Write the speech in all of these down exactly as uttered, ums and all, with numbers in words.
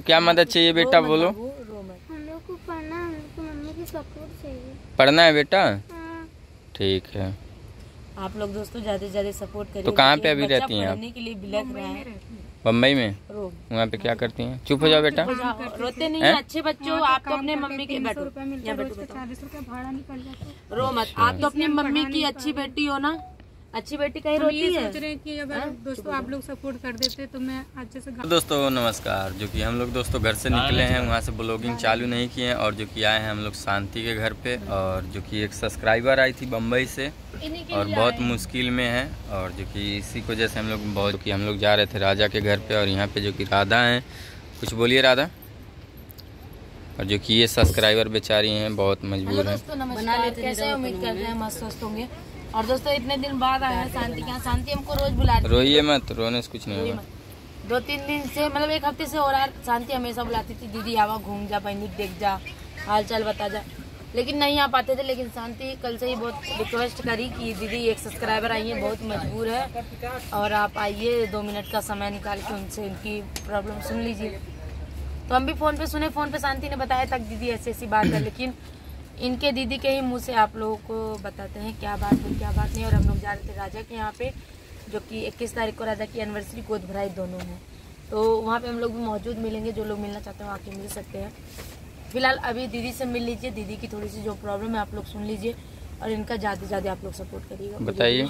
क्या मदद चाहिए बेटा, बोलो। हम लोग को पढ़ना, हम लोग को मम्मी की सपोर्ट चाहिए। पढ़ना है बेटा, हाँ। ठीक है। आप लोग दोस्तों ज्यादा से ज्यादा सपोर्ट करिए। तो कहाँ पे अभी रहती हैं आप? पढ़ने के लिए बिलख रहा है। बम्बई में। वहाँ पे क्या करती हैं? चुप हो जाओ बेटा, रोते नहीं है, अच्छे बच्चे हो आप तो अपने मम्मी के बैठो, चालीस रुपया भाड़ा निकल जाता है। रो मत, आप तो अपनी मम्मी की अच्छी बेटी हो ना। अच्छी बेटी कहीं रोती है। सोच रहे हैं कि अगर दोस्तों आप लोग सपोर्ट कर देते तो मैं अच्छे से। दोस्तों नमस्कार। जो कि हम लोग दोस्तों घर से निकले हैं, वहाँ से ब्लॉगिंग चालू नहीं किए हैं और जो कि आए हैं हम लोग शांति के घर पे। और जो कि एक सब्सक्राइबर आई थी बम्बई से और बहुत मुश्किल में है, और जो कि इसी की वजह से हम लोग बहुत कि हम लोग जा रहे थे राजा के घर पे। और यहाँ पे जो कि राधा हैं, कुछ बोलिए राधा। और जो कि ये सब्सक्राइबर बेचारी हैं, बहुत मजबूर हैं। कैसे उम्मीद करते हैं मस्त स्वस्थ होंगे। और दोस्तों इतने दिन बाद आया है शांति के यहाँ। शांति हमको रोज बुला रही है। रोइए मत, रोने से कुछ नहीं होगा। दो तीन दिन से मतलब एक हफ्ते से हो रहा है, शांति हमेशा बुलाती थी, दीदी आवा घूम जा, बहनी देख जा, हाल चाल बता जा, लेकिन नहीं आ पाते थे। लेकिन शांति कल से ही बहुत रिक्वेस्ट करी कि दीदी एक सब्सक्राइबर आई है, बहुत मजबूर है और आप आइए, दो मिनट का समय निकाल के उनसे उनकी प्रॉब्लम सुन लीजिए। तो हम भी फोन पे सुने, फोन पे शांति ने बताया तक दीदी ऐसी ऐसी बात है, लेकिन इनके दीदी के ही मुंह से आप लोगों को बताते हैं क्या बात है क्या बात नहीं। और हम लोग जा रहे थे राजा के यहाँ पे, जो कि इक्कीस तारीख को राजा की एनिवर्सरी, गोद भराई दोनों है, तो वहाँ पे हम लोग भी मौजूद मिलेंगे। जो लोग मिलना चाहते हैं वो आके मिल सकते हैं। फिलहाल अभी दीदी से मिल लीजिए, दीदी की थोड़ी सी जो प्रॉब्लम है आप लोग सुन लीजिए और इनका ज़्यादा से ज़्यादा आप लोग सपोर्ट करिएगा। बताइए,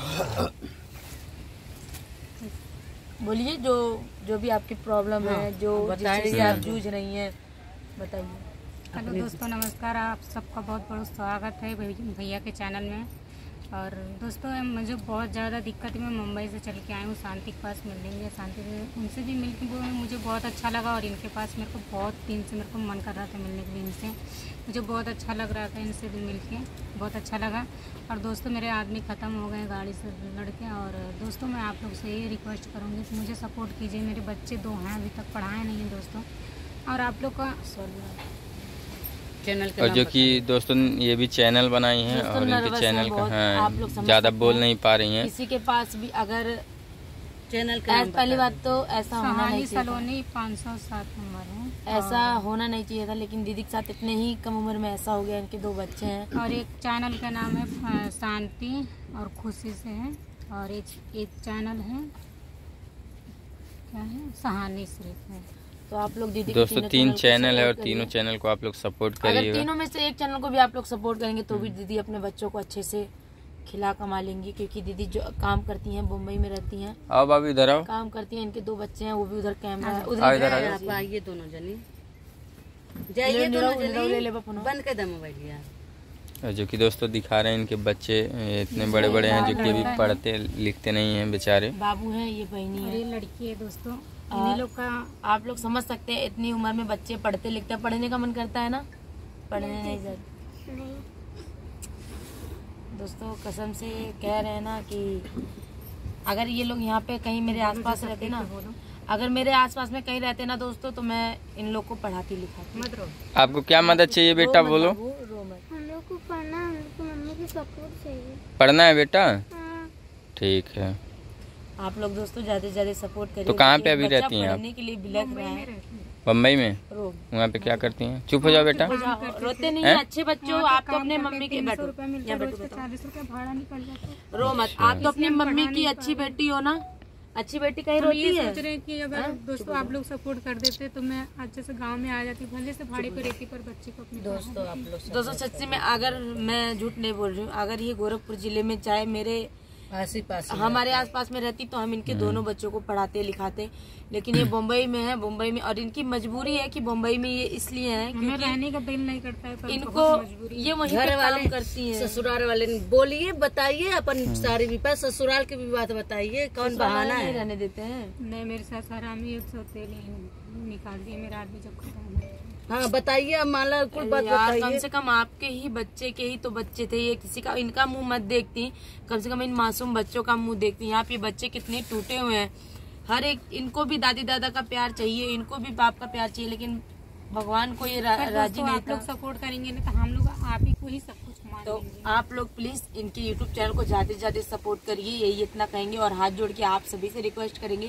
बोलिए जो जो भी आपकी प्रॉब्लम है, जो जिससे आप जूझ रही हैं, बताइए। हेलो दोस्तों नमस्कार, आप सबका बहुत बहुत स्वागत है भैया के चैनल में। और दोस्तों मुझे बहुत ज़्यादा दिक्कत है, मैं मुंबई से चल के आई हूँ शांति के पास मिलने। शांति उनसे भी मिल के मुझे बहुत अच्छा लगा और इनके पास मेरे को बहुत दिन से मेरे को मन कर रहा था मिलने के लिए इनसे। मुझे बहुत अच्छा लग रहा था इनसे भी मिल के, बहुत अच्छा लगा। और दोस्तों मेरे आदमी ख़त्म हो गए गाड़ी से लड़के। और दोस्तों मैं आप लोग से ये रिक्वेस्ट करूँगी कि मुझे सपोर्ट कीजिए। मेरे बच्चे दो हैं, अभी तक पढ़ाए नहीं हैं दोस्तों। और आप लोग का सॉरी चैनल और जो कि दोस्तों ये भी चैनल बनाई हैं और इनके चैनल का हाँ ज़्यादा बोल नहीं पा रही हैं। किसी के पास भी अगर चैनल का पहली बात तो ऐसा होना नहीं सलोनी पाँच सौ सात नंबर है, ऐसा होना नहीं चाहिए था, लेकिन दीदी के साथ इतने ही कम उम्र में ऐसा हो गया। इनके दो बच्चे हैं और एक चैनल का नाम है शांति और खुशी से है, और एक एक चैनल है क्या है सहानी सिर्फ है। तो आप लोग दीदी दोस्तों तीन चैनल है और तीनों चैनल को आप लोग सपोर्ट करिएगा। अगर तीनों में से एक चैनल को भी आप लोग सपोर्ट करेंगे तो भी दीदी अपने बच्चों को अच्छे से खिला कमा लेंगी, क्योंकि दीदी जो काम करती हैं मुंबई में रहती हैं। आओ भाभी इधर आओ। काम करती हैं, इनके दो बच्चे हैं, वो भी उधर कैमरा है उधर आइए दोनों जनी जाइए, दोनों जनी बंद कर दे मोबाइल। जो कि दोस्तों दिखा रहे हैं इनके बच्चे इतने बड़े बड़े हैं जो कि अभी पढ़ते लिखते नहीं हैं बेचारे। बाबू हैं, ये बहनी है, ये लड़की है दोस्तों। इन्हीं लोग का आप लोग समझ सकते हैं, इतनी उम्र में बच्चे पढ़ते लिखते हैं, पढ़ने का मन करता है ना, पढ़ने नहीं जाते। दोस्तों कसम से कह रहे हैं ना कि अगर ये लोग यहाँ पे कहीं मेरे आसपास रहते ना, अगर मेरे आसपास में कहीं रहते ना दोस्तों, तो मैं इन लोग को पढ़ाती लिखाती। आपको क्या मदद चाहिए बेटा, बोलो। हम लोग को पढ़ना, हम लोग को मम्मी की सपोर्ट चाहिए। पढ़ना है बेटा, ठीक है। आप लोग दोस्तों ज्यादा से ज्यादा सपोर्ट करिए। तो कहाँ पे अभी रहती हैं आप? पढ़ने के लिए बिलख रहा है। बम्बई में। वहाँ पे क्या करती हैं? चुप हो जाओ बेटा, रोते नहीं है, अच्छे बच्चे हो आप तो अपने मम्मी के बैठो, चालीस रुपया भाड़ा निकल जाता है। रो मत, आप तो अपनी मम्मी की अच्छी बेटी हो ना। अच्छी बेटी कहीं रोती है। सोच रहे हैं कि अगर दोस्तों आप लोग सपोर्ट कर देते तो मैं अच्छे से गांव में आ जाती, भले से भाड़े पे रहती, पर बच्चे को अपने दोस्तों आप लोग दोस्तों सच्ची में, अगर मैं झूठ नहीं बोल रही हूँ, अगर ये गोरखपुर जिले में चाहे मेरे आस पास हमारे आसपास में रहती तो हम इनके दोनों बच्चों को पढ़ाते लिखाते, लेकिन ये मुंबई में है। मुंबई में और इनकी मजबूरी है कि मुंबई में ये इसलिए है क्योंकि रहने का दिल नहीं करता है, पर इनको ये वहीं पे काम करती हैं। ससुराल वाले बोलिए, बताइए अपन सारी विपा ससुराल की भी बात बताइए, कौन बहाना है रहने देते हैं। नहीं मेरे साथ हरामी निकाल दिए मेरा आदमी जब खत्म है। हाँ बताइए, माला कुछ बात बताइए। कम से कम आपके ही बच्चे के ही तो बच्चे थे, ये किसी का इनका मुंह मत देखती, कम से कम इन मासूम बच्चों का मुंह देखती। यहाँ पे बच्चे कितने टूटे हुए हैं, हर एक इनको भी दादी दादा का प्यार चाहिए, इनको भी बाप का प्यार चाहिए, लेकिन भगवान को ये रा, राजी नहीं। आप लोग सपोर्ट करेंगे ना तो हम लोग आप ही को ही सब कुछ मान तो आप लोग प्लीज इनके यूट्यूब चैनल को ज्यादा से ज्यादा सपोर्ट करिए, यही इतना कहेंगे। और हाथ जोड़ के आप सभी से रिक्वेस्ट करेंगे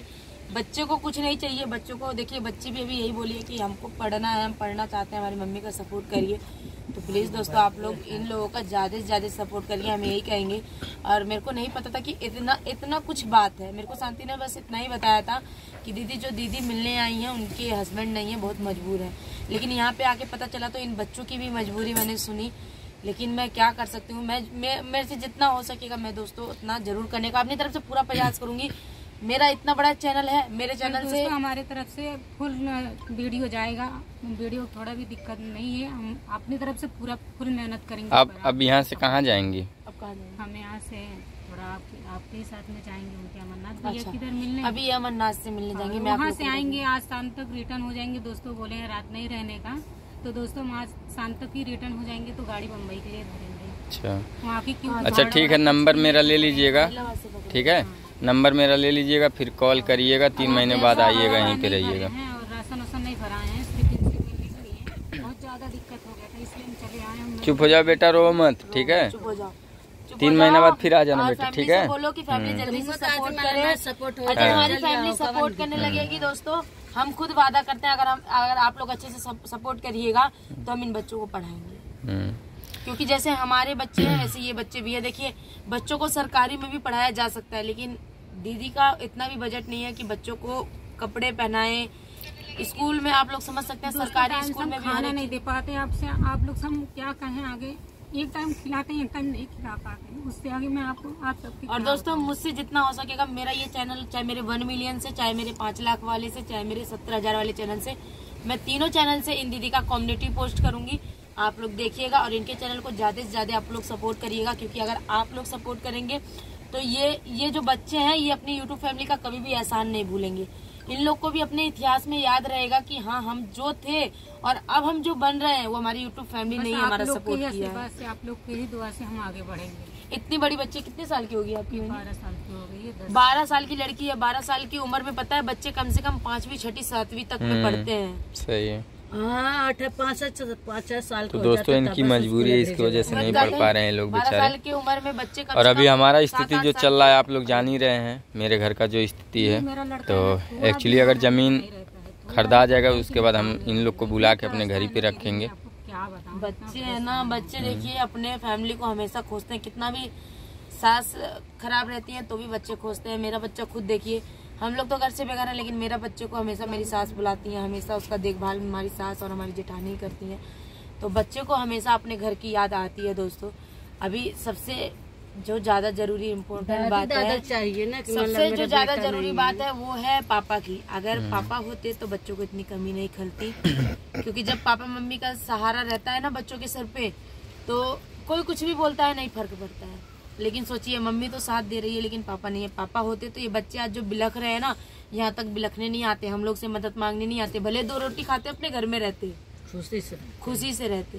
बच्चे को कुछ नहीं चाहिए, बच्चों को देखिए, बच्ची भी अभी यही बोली है कि हमको पढ़ना है, हम पढ़ना चाहते हैं, हमारी मम्मी का सपोर्ट करिए। तो प्लीज़ दोस्तों आप लोग इन लोगों का ज़्यादा से ज़्यादा सपोर्ट करिए, हम यही कहेंगे। और मेरे को नहीं पता था कि इतना इतना कुछ बात है, मेरे को शांति ने बस इतना ही बताया था कि दीदी जो दीदी मिलने आई हैं उनके हस्बैंड नहीं है, बहुत मजबूर है। लेकिन यहाँ पे आके पता चला तो इन बच्चों की भी मजबूरी मैंने सुनी। लेकिन मैं क्या कर सकती हूँ, मैं, मैं मेरे से जितना हो सकेगा मैं दोस्तों उतना जरूर करने का अपनी तरफ से पूरा प्रयास करूंगी। मेरा इतना बड़ा चैनल है, मेरे चैनल से हमारे तरफ से फुल वीडियो जाएगा, वीडियो थोड़ा भी दिक्कत नहीं है, हम अपनी तरफ से पूरा फुल मेहनत करेंगे। आप अब यहाँ से कहाँ जाएंगी? अब कहाँ जाएंगे? हम यहाँ से थोड़ा आपके आपके साथ में जाएंगे, उनके अमरनाथ भैया अच्छा। किधर मिलने, अभी अमरनाथ से मिलने जाएंगे, मैं वहाँ से आएंगे, आज शाम तक रिटर्न हो जाएंगे। दोस्तों बोले हैं रात नहीं रहने का, तो दोस्तों हम आज शाम तक ही रिटर्न हो जाएंगे, तो गाड़ी बम्बई के लिए धरेंगे। अच्छा वहाँ की क्यों अच्छा ठीक है, नंबर मेरा ले लीजिएगा, ठीक है, नंबर मेरा ले लीजिएगा, फिर कॉल करिएगा, तीन महीने बाद आइएगा, यहीं पे रहिएगा। और राशन वाशन नहीं भराए हैं, सिर्फ इनसे मिलने के लिए बहुत ज़्यादा दिक्कत हो गया था, इसलिए हम चले आए हम। चुप हो जाओ बेटा, रो मत, ठीक है, चुप हो जाओ, तीन महीने बाद फिर आ जाना बेटा, ठीक है। बोलो कि फैमिली जल्दी से सपोर्ट करे, सपोर्ट और जब हमारी फैमिली सपोर्ट करने लगेगी दोस्तों, हम खुद वादा करते हैं अगर हम अगर आप लोग अच्छे से सपोर्ट करिएगा तो हम इन बच्चों को पढ़ाएंगे। क्योंकि जैसे हमारे बच्चे हैं वैसे ये बच्चे भी है। देखिए बच्चों को सरकारी में भी पढ़ाया जा सकता है, लेकिन दीदी का इतना भी बजट नहीं है कि बच्चों को कपड़े पहनाए। स्कूल में आप लोग समझ सकते हैं, सरकारी स्कूल में भी खाना नहीं दे पाते। आपसे आप लोग हम क्या कहें आगे, एक टाइम खिलाते हैं, एक टाइम नहीं खिला पाते, उससे आगे मैं आपको आप सबकी। और दोस्तों मुझसे जितना हो सकेगा, मेरा ये चैनल चाहे मेरे वन मिलियन से, चाहे मेरे पाँच लाख वाले से, चाहे मेरे सत्तर हजार वाले चैनल से, मैं तीनों चैनल से इन दीदी का कम्युनिटी पोस्ट करूंगी। आप लोग देखिएगा और इनके चैनल को ज्यादा से ज्यादा आप लोग सपोर्ट करिएगा, क्योंकि अगर आप लोग सपोर्ट करेंगे तो ये ये जो बच्चे हैं ये अपनी यूट्यूब फैमिली का कभी भी एहसान नहीं भूलेंगे। इन लोग को भी अपने इतिहास में याद रहेगा कि हाँ हम जो थे और अब हम जो बन रहे हैं वो हमारी यूट्यूब फैमिली ने हमारा सपोर्ट किया है। आप लोग की ही दुआ से हम आगे बढ़ेंगे। इतनी बड़ी बच्ची कितने साल की होगी आपकी? बारह साल की हो गई है। बारह साल की लड़की है। बारह साल की उम्र में पता है बच्चे कम से कम पांचवी छठी सातवीं तक में पढ़ते हैं। सही है। हाँ आठ पाँच पाँच साल तो दोस्तों इनकी मजबूरी है, इसकी वजह से नहीं पढ़ पा रहे हैं लोग बेचारे। साल की उम्र में बच्चे कम और अभी हमारा स्थिति जो चल रहा है आप लोग जान ही रहे हैं, मेरे घर का जो स्थिति है। तो एक्चुअली अगर जमीन खरीदा जाएगा उसके बाद हम इन लोग को बुला के अपने घर ही पे रखेंगे। बच्चे है ना, बच्चे देखिए अपने फैमिली को हमेशा खोजते हैं, कितना भी सास खराब रहती है तो भी बच्चे खोजते हैं। मेरा बच्चा खुद देखिए, हम लोग तो घर से बेघर है लेकिन मेरा बच्चे को हमेशा मेरी सास बुलाती है, हमेशा उसका देखभाल हमारी सास और हमारी जेठानी करती है। तो बच्चे को हमेशा अपने घर की याद आती है। दोस्तों अभी सबसे जो ज्यादा जरूरी इम्पोर्टेंट बात है, चाहिए ना, सबसे जो ज्यादा जरूरी बात है वो है पापा की। अगर पापा होते तो बच्चों को इतनी कमी नहीं खलती, क्योंकि जब पापा मम्मी का सहारा रहता है ना बच्चों के सर पे, तो कोई कुछ भी बोलता है नहीं फर्क पड़ता है। लेकिन सोचिए मम्मी तो साथ दे रही है लेकिन पापा नहीं है। पापा होते तो ये बच्चे आज जो बिलख रहे हैं ना, यहाँ तक बिलखने नहीं आते, हम लोग से मदद मांगने नहीं आते, भले दो रोटी खाते अपने घर में रहते, खुशी से खुशी से रहते।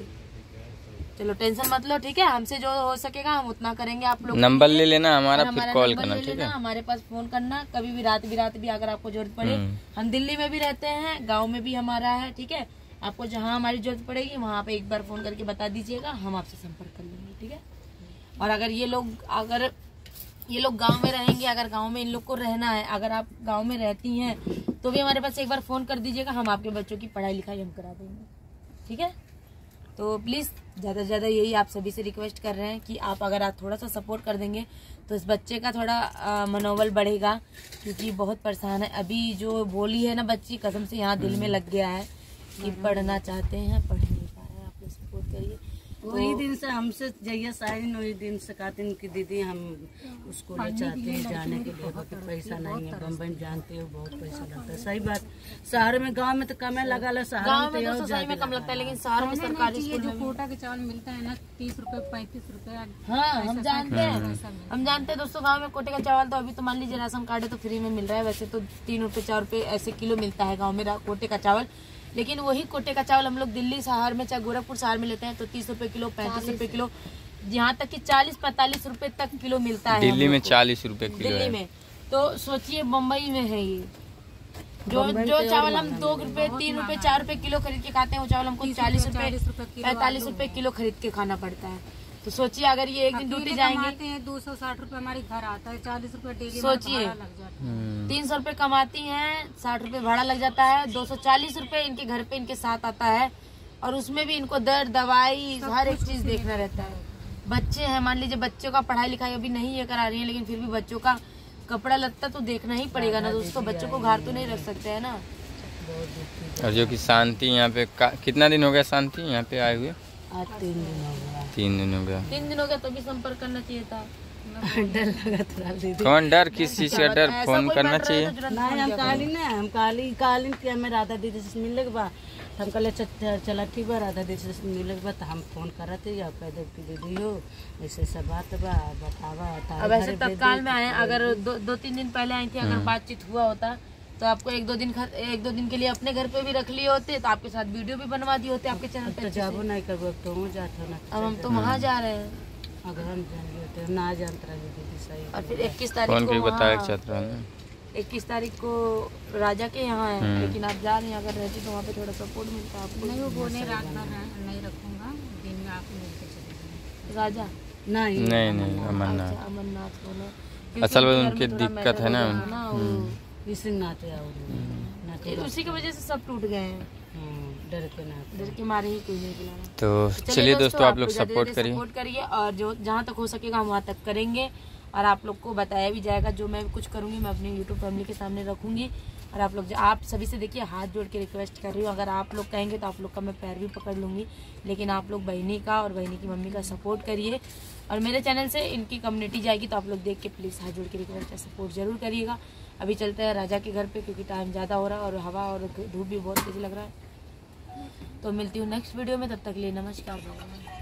चलो टेंशन मत लो, ठीक है, हमसे जो हो सकेगा हम उतना करेंगे। आप लोग नंबर ले लेना हमारा, फिर कॉल करना, ठीक है, हमारे पास फोन करना, कभी भी रात बिरात भी अगर आपको जरूरत पड़े। हम दिल्ली में भी रहते हैं, गाँव में भी हमारा है, ठीक है। आपको जहाँ हमारी जरूरत पड़ेगी वहाँ पे एक बार फोन करके बता दीजिएगा, हम आपसे संपर्क कर लेंगे, ठीक है। और अगर ये लोग अगर ये लोग गांव में रहेंगे, अगर गांव में इन लोग को रहना है, अगर आप गांव में रहती हैं तो भी हमारे पास एक बार फोन कर दीजिएगा, हम आपके बच्चों की पढ़ाई लिखाई हम करा देंगे, ठीक है। तो प्लीज़ ज़्यादा से ज़्यादा यही आप सभी से रिक्वेस्ट कर रहे हैं कि आप अगर आप थोड़ा सा सपोर्ट कर देंगे तो इस बच्चे का थोड़ा मनोबल बढ़ेगा, क्योंकि बहुत परेशान है। अभी जो बोली है ना बच्ची, कसम से यहाँ दिल में लग गया है कि पढ़ना चाहते हैं, पढ़ नहीं पा रहे हैं। आप लोग सपोर्ट करिए। वही दिन से हमसे जैया साइन वही दिन से कहते हैं कि दीदी हम उसको ले चाहते हैं जाने के लिए, बहुत पैसा नहीं है, बम्बई जानते हो बहुत पैसा लगता है। सही बात, शहर में गांव में तो कम लगा ला, शहर गाँव में तो सही में कम लगता है, लेकिन शहर में सरकारी स्कूल जो कोटा के चावल मिलता है ना, तीस रुपए पैंतीस रुपए। हाँ हम जानते हैं, हम जानते हैं दोस्तों, गाँव में कोटे का चावल तो अभी तो मान लीजिए राशन कार्ड है तो फ्री में मिल रहा है। वैसे तो तीन रुपए चार रुपए ऐसे किलो मिलता है गाँव में कोटे का चावल, लेकिन वही कोटे का चावल हम लोग दिल्ली शहर में चाहे गोरखपुर शहर में लेते हैं तो तीस रुपए किलो, पैंतीस रुपए किलो, यहाँ तक कि चालीस पैंतालीस रुपए तक किलो मिलता है। दिल्ली में चालीस रुपए किलो दिल्ली में, तो सोचिए मुंबई में है ये जो जो चावल हम दो रुपए तीन रुपए चार रुपए किलो खरीद के खाते हैं, वो चावल हमको चालीस रुपए पैंतालीस रुपए किलो खरीद के खाना पड़ता है। तो सोचिए अगर ये एक दिन ड्यूटी जाएंगे हैं दो सौ साठ रूपये हमारे घर आता है, चालीस रूपये डेली सोचिए लग जाता है। तीन सौ रूपये कमाती हैं, साठ रूपये भाड़ा लग जाता है, दो सौ चालीस रूपये इनके घर पे इनके साथ आता है, और उसमें भी इनको दर्द दवाई हर एक चीज देखना रहता है। बच्चे हैं, मान लीजिए बच्चों का पढ़ाई लिखाई अभी नहीं ये करा रही है, लेकिन फिर भी बच्चों का कपड़ा लत्ता तो देखना ही पड़ेगा ना दोस्तों, बच्चों को घर तो नहीं रख सकते है ना। और जो कि शांति यहाँ पे कितना दिन हो गया शांति यहाँ पे आए हुए? आज तीन दिन हो गया। तीन दिन हो गया। तीन दिन हो गया तो भी संपर्क करना चाहिए था। डर लगा थोड़ा दीदी। कौन डर, किस चीज का डर? फोन करना चाहिए। नहीं हम काली ना हम काली कालीन के हमें राधा दीदी से मिलने के बाद हम कल चला ठीक बा, राधा दीदी से मिलने के बाद हम फोन कर थे या कह दे कि दीदी हो ऐसे सब बात बा बतावा। अब ऐसे तत्काल में आए, अगर दो, दो तीन दिन पहले आई थी, अगर बातचीत हुआ होता तो आपको एक दो दिन एक दो दिन के लिए अपने घर पे भी रख लिए होते, तो आपके साथ वीडियो भी बनवा दिए होते आपके चैनल पे। तो जाबो नहीं करबो तो हूँ जाते ना। अब हम तो वहाँ जा रहे हैं, अगर हम जाएंगे तो ना जानते रहे दीदी सही। और फिर इक्कीस तारीख को बताया इक्कीस तारीख को राजा के यहाँ है, लेकिन आप जा रही हैं, अगर रहती तो वहाँ पे थोड़ा सपोर्ट मिलता आपको। नहीं वो बोले रात भर नहीं रखूंगा, दिन में आप मिलते चले। राजा नहीं नहीं नहीं अमरनाथ अमरनाथ बोलो, असल में उनकी दिक्कत है ना, विश्वनाथ उसी की वजह से सब टूट गए हैं, डर के ना डर के मारे ही कोई नहीं बुलाना। तो चलिए दोस्तों आप लोग सपोर्ट करिए सपोर्ट करिए और जो जहाँ तक हो सकेगा हम वहाँ तक करेंगे, और आप लोग को बताया भी जाएगा। जो मैं कुछ करूँगी मैं अपनी यूट्यूब फैमिली के सामने रखूँगी, और आप लोग आप सभी से देखिए हाथ जोड़ के रिक्वेस्ट कर रही हूँ, अगर आप लोग कहेंगे तो आप लोग का मैं पैर भी पकड़ लूँगी, लेकिन आप लोग बहनी का और बहनी की मम्मी का सपोर्ट करिए। और मेरे चैनल से इनकी कम्युनिटी जाएगी तो आप लोग देख के प्लीज़ हाथ जोड़ के रिक्वेस्ट है सपोर्ट जरूर करिएगा। अभी चलते हैं राजा के घर पे, क्योंकि टाइम ज़्यादा हो रहा है और हवा और धूप भी बहुत तेज़ लग रहा है। तो मिलती हूँ नेक्स्ट वीडियो में, तब तक के लिए नमस्कार।